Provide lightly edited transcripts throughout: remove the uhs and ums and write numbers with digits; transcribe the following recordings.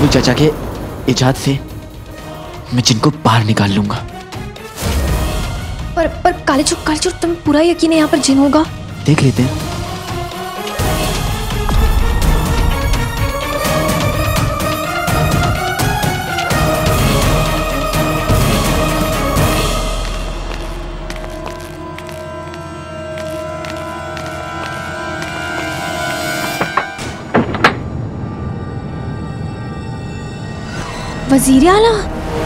राहुल चाचा के इजाद से मैं जिनको बाहर निकाल लूंगा। पर काले चोर तुम्हें पूरा यकीन है यहाँ पर जिन होगा? देख लेते हैं। वजीर आला,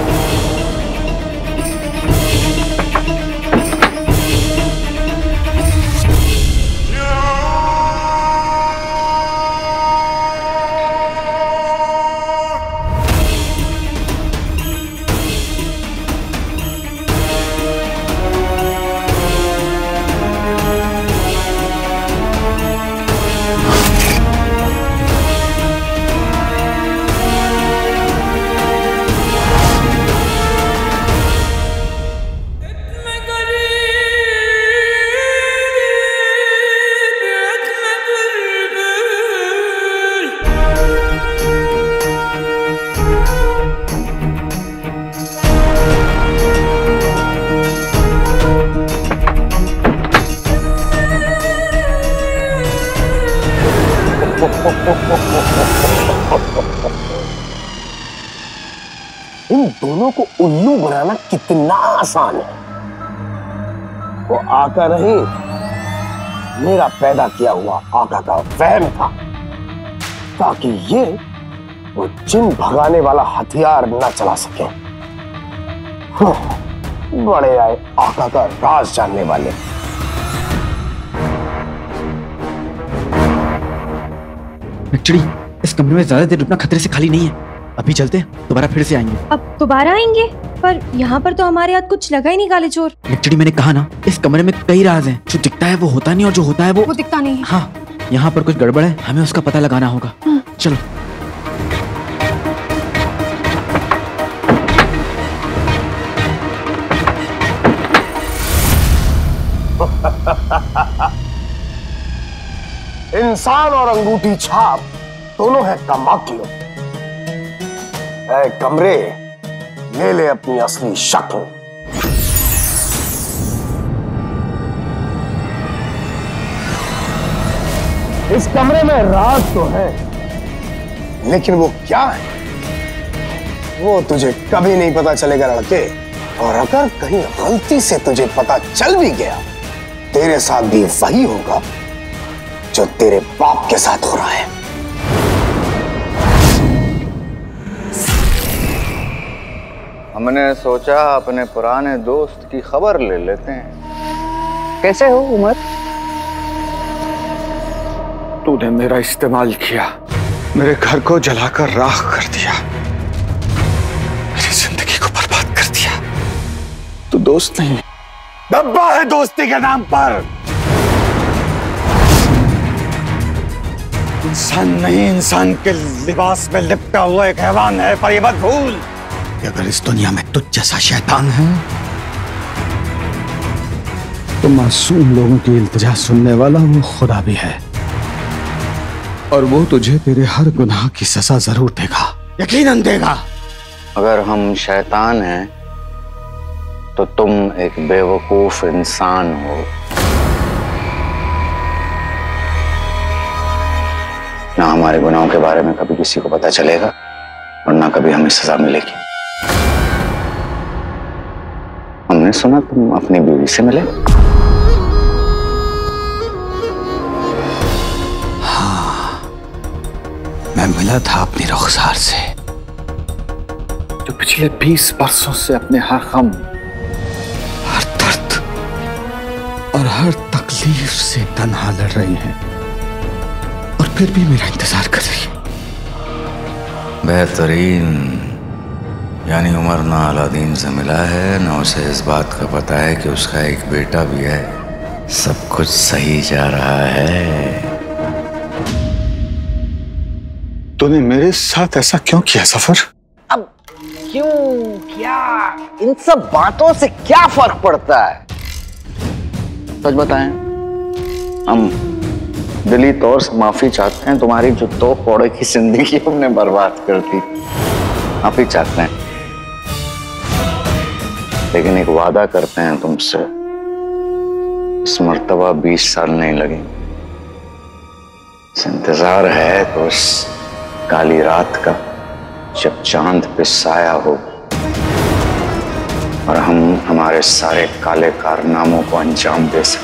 इन दोनों को उल्लू बनाना कितना आसान है। वो आका नहीं, मेरा पैदा किया हुआ आका का वहम था, ताकि ये वो जिन भगाने वाला हथियार न चला सके। बड़े आए आका का राज जानने वाले। एक्चुअली इस कमरे में ज्यादा देर रुकना खतरे से खाली नहीं है। अभी चलते हैं, दोबारा फिर से आएंगे। अब दोबारा आएंगे? पर यहाँ पर तो हमारे हाथ कुछ लगा ही नहीं काले चोर। एक्चुअली मैंने कहा ना, इस कमरे में कई राज हैं। जो दिखता है वो होता नहीं और जो होता है वो दिखता नहीं। हाँ, यहाँ पर कुछ गड़बड़ है, हमें उसका पता लगाना होगा। चलो। इंसान और अंगूठी छाप दोनों है कमाकियों। ऐ कमरे, ले ले अपनी असली शक्ल। इस कमरे में राज तो है, लेकिन वो क्या है वो तुझे कभी नहीं पता चलेगा लड़के। और अगर कहीं गलती से तुझे पता चल भी गया, तेरे साथ भी वही होगा जो तेरे बाप के साथ हो रहा है। हमने सोचा अपने पुराने दोस्त की खबर ले लेते हैं। कैसे हो उमर? तूने मेरा इस्तेमाल किया, मेरे घर को जलाकर राख कर दिया, मेरी जिंदगी को बर्बाद कर दिया। तू दोस्त नहीं, डब्बा है दोस्ती के नाम पर। इंसान नहीं, इंसान के लिबास में लिपटा हुआ एक हैवान है। पर ये मत भूल कि अगर इस दुनिया में तुझ जैसा शैतान है तो मासूम लोगों की इल्तिजा सुनने वाला वो खुदा भी है, और वो तुझे तेरे हर गुनाह की सजा जरूर देगा, यकीनन देगा। अगर हम शैतान हैं तो तुम एक बेवकूफ इंसान हो। ना हमारे गुनाहों के बारे में कभी किसी को पता चलेगा और ना कभी हमें सजा मिलेगी। हमने सुना तुम अपनी बीवी से मिले। हाँ, मैं मिला था अपनी रुखसार से, जो पिछले 20 बरसों से अपने हर गम, हर दर्द और हर तकलीफ से तन्हा लड़ रही है, और फिर भी मेरा इंतजार कर रही है। बेहतरीन। यानी उमर ना अलादीन से मिला है, ना उसे इस बात का पता है कि उसका एक बेटा भी है। सब कुछ सही जा रहा है। तूने मेरे साथ ऐसा क्यों किया सफर? अब क्यों, क्या, इन सब बातों से क्या फर्क पड़ता है? सच बताएं, हम दिली तौर से माफी चाहते हैं, तुम्हारी जो 2 कौड़े की जिंदगी हमने बर्बाद कर दी। माफी चाहते हैं, लेकिन एक वादा करते हैं तुमसे, इस मर्तबा 20 साल नहीं लगेंगे। इंतजार है तो उस काली रात का, जब चांद पे साया हो और हम हमारे सारे काले कारनामों को अंजाम दे सकें।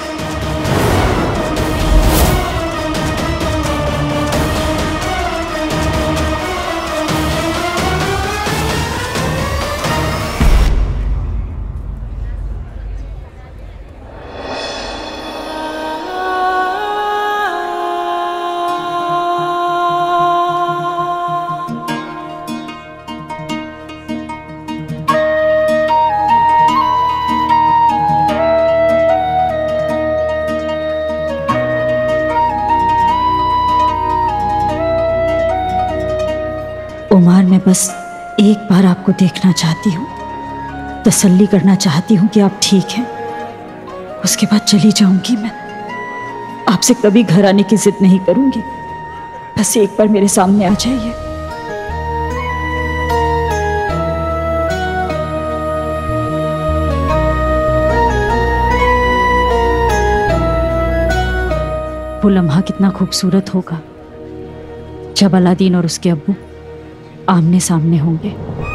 मैं बस एक बार आपको देखना चाहती हूँ, तसल्ली करना चाहती हूँ कि आप ठीक हैं। उसके बाद चली जाऊंगी मैं। आपसे कभी घर आने की जिद नहीं करूंगी, बस एक बार मेरे सामने आ जाइए। वो लम्हा कितना खूबसूरत होगा जब अलादीन और उसके अब्बू आमने सामने होंगे।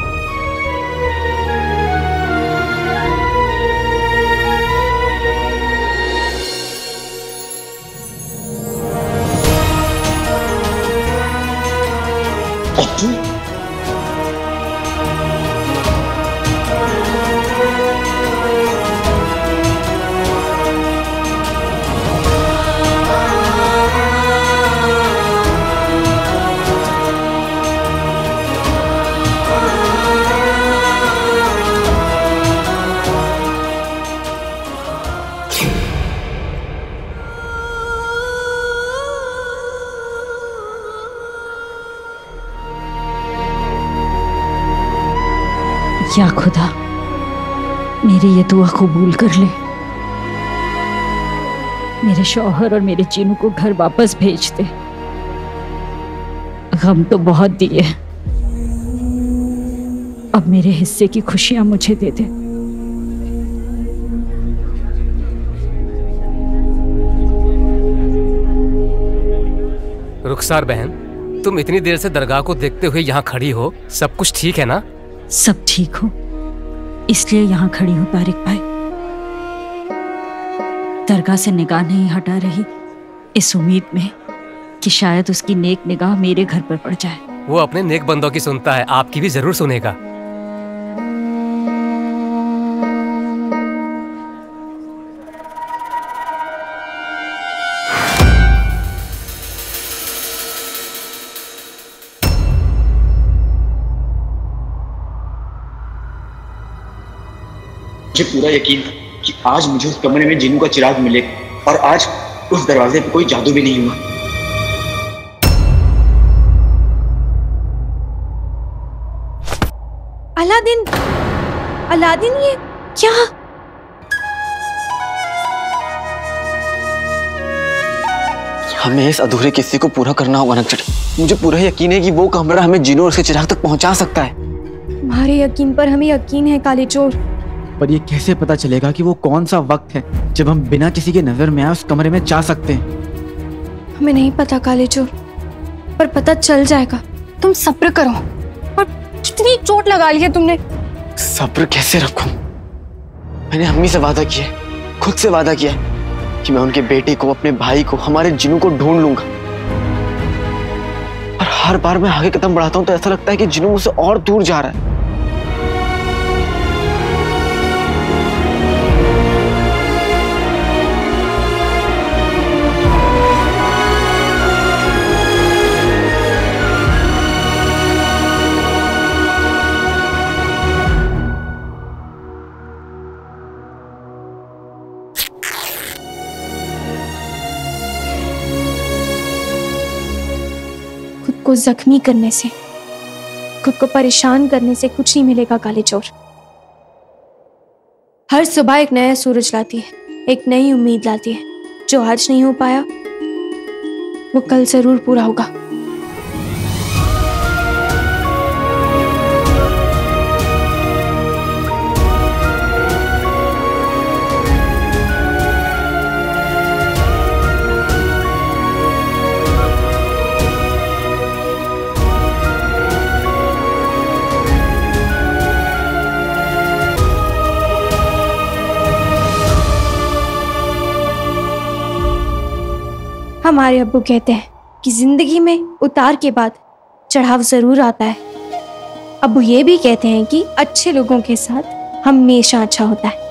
या खुदा, मेरी ये दुआ कबूल कर ले। मेरे शौहर और मेरे चीनू को घर वापस भेज दे। गम तो बहुत दिए, अब मेरे हिस्से की खुशियां मुझे दे दे। रुखसार बहन, तुम इतनी देर से दरगाह को देखते हुए यहाँ खड़ी हो, सब कुछ ठीक है ना? सब ठीक हो, इसलिए यहाँ खड़ी हूँ तारिक भाई। दरगाह से निगाह नहीं हटा रही, इस उम्मीद में कि शायद उसकी नेक निगाह मेरे घर पर पड़ जाए। वो अपने नेक बंदों की सुनता है, आपकी भी जरूर सुनेगा। मुझे पूरा यकीन था कि आज मुझे उस कमरे में जिन्नू का चिराग मिलेगा और आज उस दरवाजे पे कोई जादू भी नहीं हुआ। अलादीन, अलादीन, ये क्या? हमें इस अधूरे किस्से को पूरा करना होगा नक्चड़ी। मुझे पूरा यकीन है कि वो कमरा हमें जिन्नू और उसके चिराग तक पहुंचा सकता है। तुम्हारे यकीन पर हमें यकीन है काले चोर, पर ये कैसे पता चलेगा कि वो कौन सा वक्त है जब हम बिना किसी के नजर में आए उस कमरे में जा सकते हैं? हमें नहीं पता काले चोर, पर पता चल जाएगा। तुम सब्र करो। और कितनी चोट लगा ली है तुमने। सब्र कैसे रखूं? मैंने अम्मी से वादा किया है, खुद से वादा किया है कि मैं उनके बेटे को, अपने भाई को, हमारे जिन्नू को ढूंढ लूंगा। और हर बार मैं आगे कदम बढ़ाता हूं तो ऐसा लगता है कि जिन्नू मुझसे और दूर जा रहा है। को जख्मी करने से, खुद को परेशान करने से कुछ नहीं मिलेगा काले चोर। हर सुबह एक नया सूरज लाती है, एक नई उम्मीद लाती है। जो आज नहीं हो पाया वो कल जरूर पूरा होगा। हमारे अब्बू कहते हैं कि जिंदगी में उतार के बाद चढ़ाव जरूर आता है। अब्बू ये भी कहते हैं कि अच्छे लोगों के साथ हमेशा अच्छा होता है।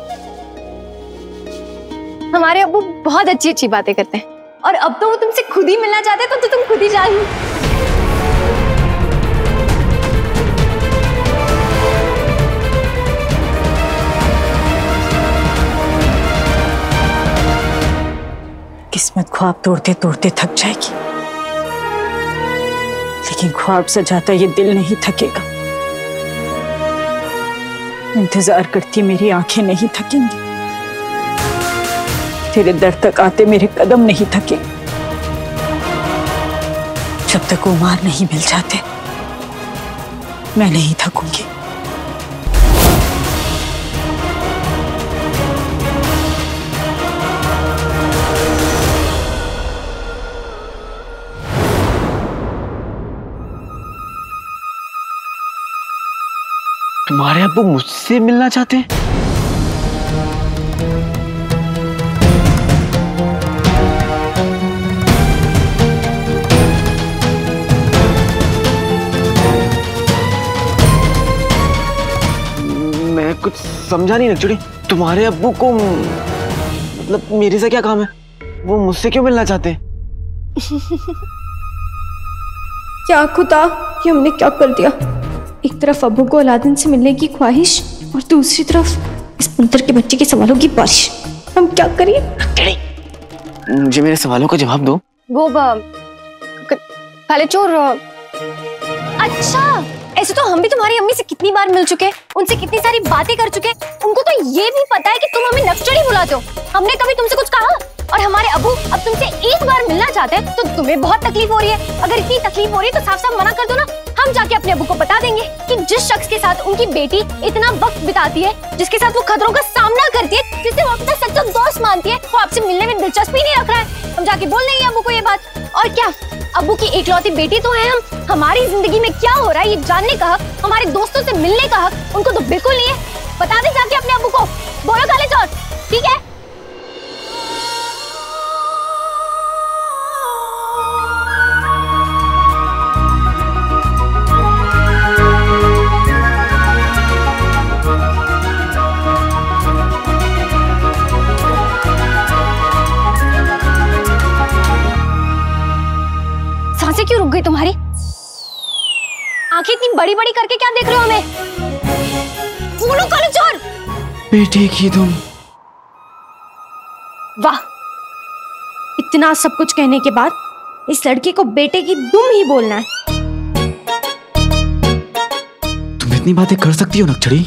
हमारे अब्बू बहुत अच्छी अच्छी बातें करते हैं और अब तो वो तुमसे खुद ही मिलना चाहते हैं, तो तुम खुद ही जाओ। किस्मत ख्वाब तोड़ते तोड़ते थक जाएगी, लेकिन ख्वाब सजाता ये दिल नहीं थकेगा। इंतजार करती मेरी आंखें नहीं थकेंगी, तेरे दर तक आते मेरे कदम नहीं थकेंगे। जब तक उमार नहीं मिल जाते मैं नहीं थकूंगी। तुम्हारे अब्बू मुझसे मिलना चाहते हैं? मैं कुछ समझा नहीं नक्चड़ी। तुम्हारे अब्बू को मतलब मेरे से क्या काम है? वो मुझसे क्यों मिलना चाहते हैं? क्या खुदा, ये हमने क्या कर दिया? एक तरफ अब्बू को अलादीन से मिलने की ख्वाहिश और दूसरी तरफ इस मंत्र के बच्चे के सवालों की बारिश। हम क्या करें? मुझे मेरे सवालों का जवाब दो। वो काले चोर। अच्छा, ऐसे तो हम भी तुम्हारी अम्मी से कितनी बार मिल चुके, उनसे कितनी सारी बातें कर चुके। उनको तो ये भी पता है कि तुम हमें नक्चड़ी बुलाते हो। हमने कभी तुमसे कुछ कहा? और हमारे अब्बू अब तुमसे एक बार मिलना चाहते हैं तो तुम्हें बहुत तकलीफ हो रही है। अगर इतनी तकलीफ हो रही है तो साफ साफ मना कर दो ना। हम जाके अपने अब्बू को बता देंगे कि जिस शख्स के साथ उनकी बेटी इतना वक्त बिताती है, जिसके साथ वो खतरों का सामना करती है, जिसे वो अपना सच्चा दोस्त मानती है, वो आपसे मिलने में दिलचस्पी नहीं रख रहा है। हम जाके बोल देंगे अब्बू को ये बात। और क्या, अब्बू की एकलौती बेटी तो है हम। हमारी जिंदगी में क्या हो रहा है ये जानने का हक, हमारे दोस्तों से मिलने का हक उनको तो बिल्कुल नहीं है। बता दे जाके अपने अब्बू को। बोलो काले चोर, ठीक है? सांसें क्यों रुक गई तुम्हारी? आंखें इतनी बड़ी बड़ी करके क्या देख रहे हो हमें? बोलो काले चोर। बेटे की तुम। वाह, इतना सब कुछ कहने के बाद इस लड़के को बेटे की दुम ही बोलना है। तुम इतनी बातें कर सकती हो नक्चड़ी?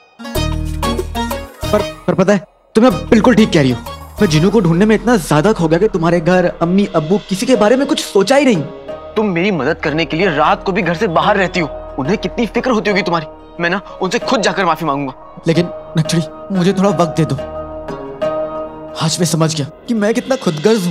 पर पता है, तुम बिल्कुल ठीक कह रही हो। मैं जिनू को ढूंढने में इतना ज्यादा खो गया कि तुम्हारे घर, अम्मी, अब्बू, किसी के बारे में कुछ सोचा ही नहीं। तुम मेरी मदद करने के लिए रात को भी घर से बाहर रहती हो। उन्हें कितनी फिक्र होती होगी तुम्हारी। मैं ना उनसे खुद जाकर माफी मांगूंगा। लेकिन नक्चड़ी, मुझे थोड़ा वक्त दे दो। आज मैं समझ गया कि मैं कितना खुदगर्ज हूं।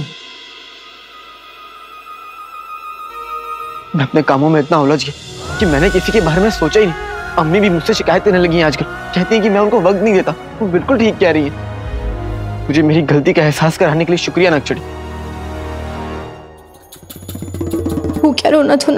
मैं अपने कामों में इतना उलझ गया कि मैंने किसी के बारे में सोचा ही नहीं। अम्मी भी मुझसे शिकायत करने लगी हैं आजकल। कहती हैं कि मैं उनको वक्त नहीं देता। वो बिल्कुल ठीक कह रही है। मुझे मेरी गलती का एहसास कराने के लिए शुक्रिया नक्चड़ी। वो क्या रोना धोना?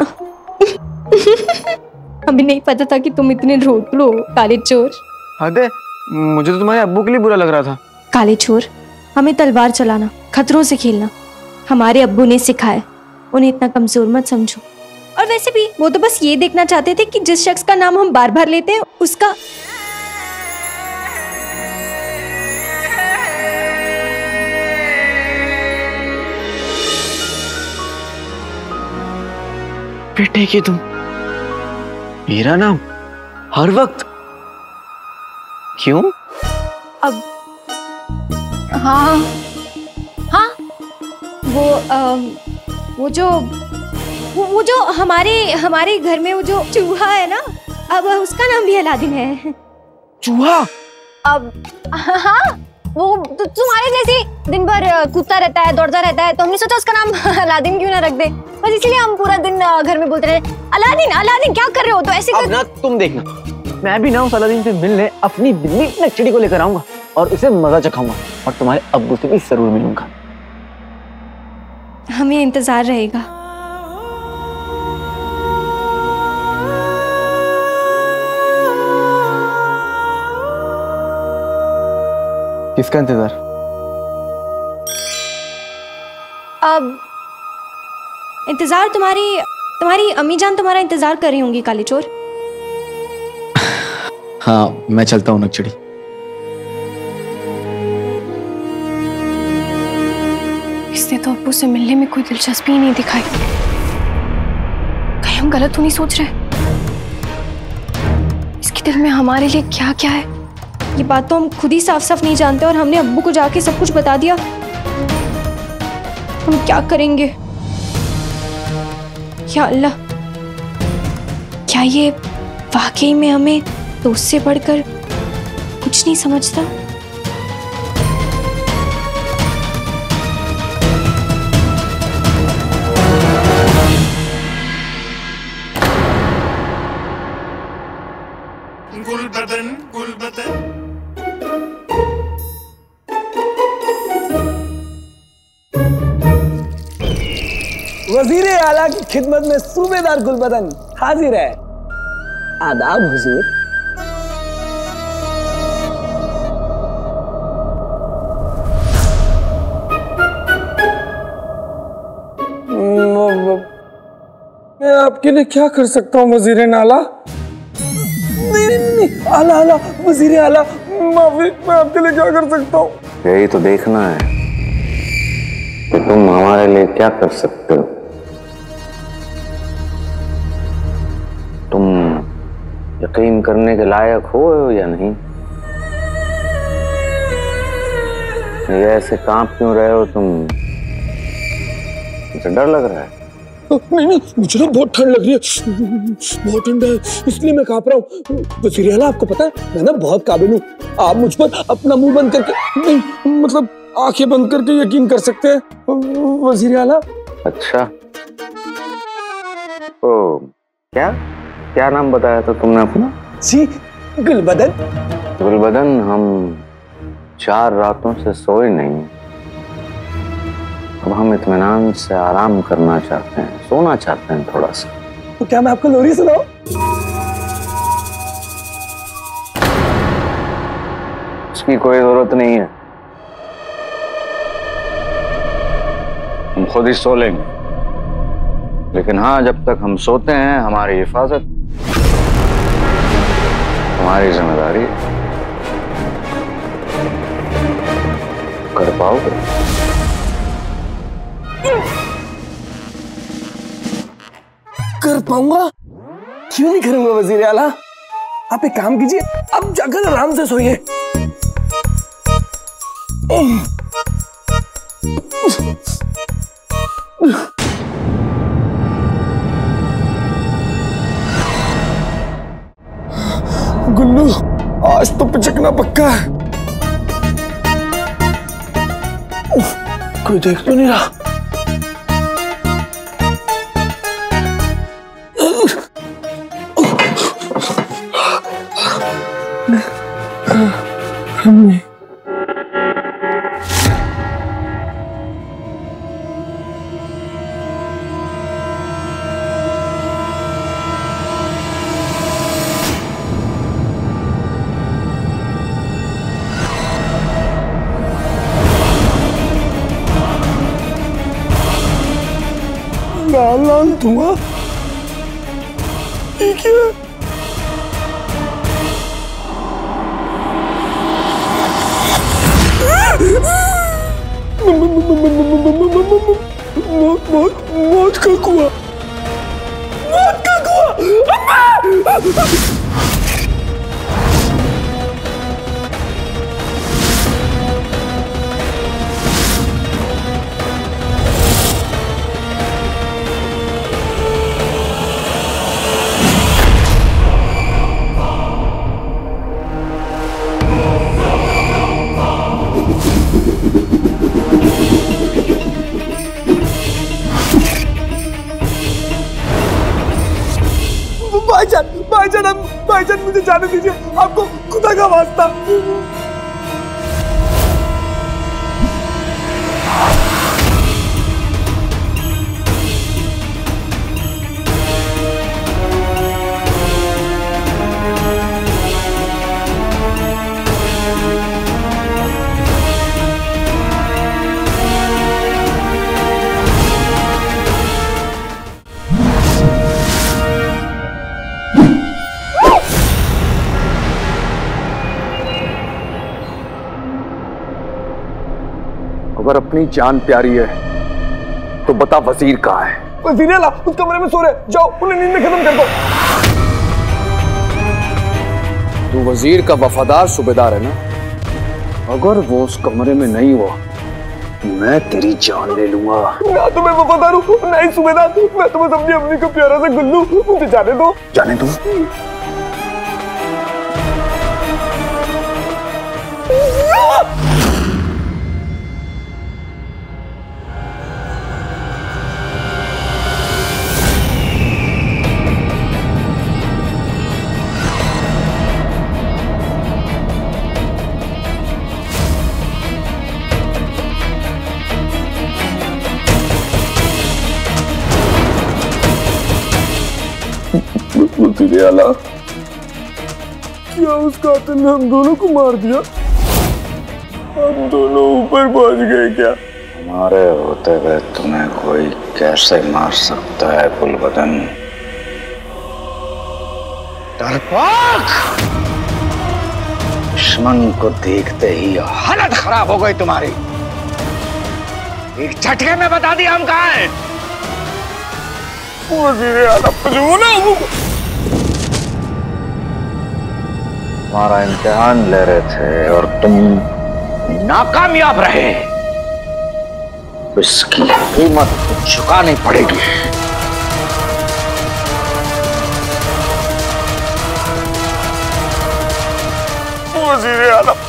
हमें नहीं पता था कि तुम इतने रोतलो हो काले चोर। अरे मुझे तो तुम्हारे अब्बू के लिए बुरा लग रहा था। काले चोर, हमें तलवार चलाना, खतरों से खेलना हमारे अब्बू ने सिखाया। उन्हें इतना कमजोर मत समझो। और वैसे भी वो तो बस ये देखना चाहते थे कि जिस शख्स का नाम हम बार बार लेते हैं उसका बेटे की तुम। मेरा नाम हर वक्त क्यों? अब हाँ हाँ, वो वो जो हमारे घर में वो जो चूहा है ना, अब उसका नाम भी अलादीन है। चूहा? अब हाँ, वो तुम्हारे जैसे दिन भर कूदता रहता है, दौड़ता रहता है, तो हमने सोचा उसका नाम अलादीन क्यों ना रख दे। बस इसलिए हम पूरा दिन घर में बोलते रहे अलादीन अलादीन क्या कर रहे हो। तो ऐसे अब ना तुम देखना, मैं भी ना उस अलादीन से मिलने अपनी बिल्ली नक्शड़ी को लेकर आऊंगा और उसे मजा चखाऊंगा और तुम्हारे अब्बू से भी जरूर मिलूंगा। हमें इंतजार रहेगा। किसका इंतजार? अब इंतजार तुम्हारी अम्मी जान तुम्हारा इंतजार कर रही होंगी काले चोर। हाँ, मैं चलता हूँ नक्चड़ी। इसने तो अब्बू से मिलने में कोई दिलचस्पी ही नहीं दिखाई। कहीं हम गलत तो नहीं सोच रहे? इसके दिल में हमारे लिए क्या क्या है, ये बात तो हम खुद ही साफ साफ नहीं जानते, और हमने अब्बू को जाके सब कुछ बता दिया। हम क्या करेंगे? या अल्लाह, क्या ये वाकई में हमें दोस्त से बढ़कर कुछ नहीं समझता? वजीर आला की खिदमत में सूबेदार गुलबदन हाजिर है। आदाब हुजूर। मैं आपके लिए क्या कर सकता हूँ वजीर नाला? नहीं, आला आला वजीर आला, माफी, मैं आपके लिए क्या कर सकता हूँ? यही तो देखना है कि तुम हमारे लिए क्या कर सकते हो। तुम यकीन करने के लायक हो या नहीं? ये ऐसे कांप क्यों रहे हो तुम? मुझे डर लग रहा है। नहीं, मुझे तो बहुत ठंड लग रही है, बहुत ठंड है, इसलिए मैं कांप रहा हूँ। वजीर आला, आपको पता है मैं ना बहुत काबिल हूँ। आप मुझ पर अपना मुंह बंद करके, नहीं मतलब आंखें बंद करके यकीन कर सकते हैं वजीर आला। अच्छा, तो क्या नाम बताया था तुमने अपना? जी, गुलबदन। गुलबदन, हम 4 रातों से सोए नहीं। अब हम इत्मीनान से आराम करना चाहते हैं, सोना चाहते हैं थोड़ा सा। तो क्या मैं आपको लोरी सुनाऊं? उसकी कोई जरूरत नहीं है, हम खुद ही सो लेंगे। लेकिन हाँ, जब तक हम सोते हैं हमारी हिफाजत हमारी जिम्मेदारी कर पाओगे? कर पाऊंगा? क्यों नहीं करूंगा वजीर आला। आप एक काम कीजिए, आप जाकर आराम से सोइए। गुल्लू, आज तो पिचकना पक्का है। कोई देख तो नहीं रहा। नहीं। लाल धुआं, ठीक है। मौत का कुआं, मौत का कुआं। जाने दीजिए, आपको खुदा का वास्ता। अगर अपनी जान प्यारी है तो बता वजीर कहाँ है? वजीर आला उस कमरे में सो रहे, जाओ उन्हें नींद में खत्म कर दो। तू वजीर का वफादार सूबेदार है ना? अगर वो उस कमरे में नहीं हुआ मैं तेरी जान ले लूंगा। ना तो मैं वफादार हूँ ना ही सूबेदार, मैं तो बस अपनी अम्मी को प्यारा सा गुल्लू, मुझे जाने दो। जाने दो? वजीर आला, क्या उस कातिल ने हम दोनों को मार दिया? हम दोनों ऊपर पहुंच गए क्या? हमारे होते हुए तुम्हें कोई कैसे मार सकता है गुलबदन? डरपोक! दुश्मन को देखते ही हालत खराब हो गई तुम्हारी। एक झटके में बता दिया हम कहाँ हैं। वजीर आला तुम्हारा इम्तिहान ले रहे थे और तुम नाकामयाब रहे, इसकी कीमत चुकानी पड़ेगी। वजीर आला